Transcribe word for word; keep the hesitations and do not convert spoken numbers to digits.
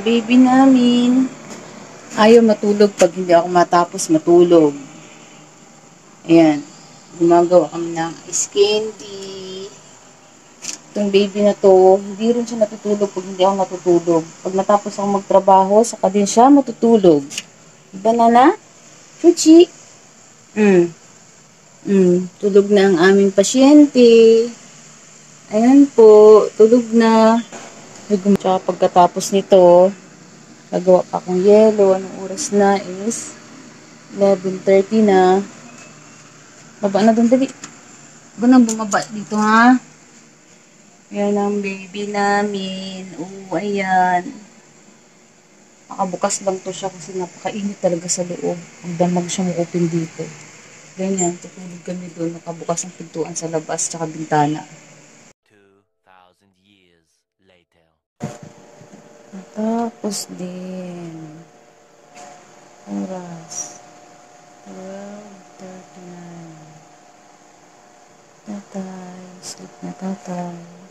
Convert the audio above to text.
baby namin. Ayaw matulog pag hindi ako matapos matulog. Ayan. Gumagawa kami ng ice candy. Itong baby na to, hindi rin siya natutulog pag hindi ako natutulog. Pag natapos ako magtrabaho, saka din siya matutulog. Diba, Nana? Fuchi? Mm. Mm. Tulog na ang aming pasyente. Ayan po, tulog na. Tsaka pagkatapos nito, gagawa pa akong yelo. Anong oras na is eleven thirty na. Baba na doon, dali. Ba nang bumaba dito, ha? Ayan ang baby namin. Oh, ayan. Nakabukas lang to siya kasi napakainit talaga sa loob. Ang damag siyang open dito. Ganyan, tutulog kami doon. Nakabukas ang pintuan sa labas tsaka bintana. two thousand years later. Tapos din. Oras. twelve thirty-nine. Tatay. Sleep na tatay.